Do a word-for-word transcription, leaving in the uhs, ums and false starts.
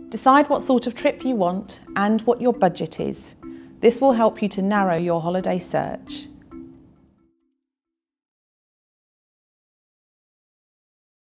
Decide what sort of trip you want and what your budget is. This will help you to narrow your holiday search.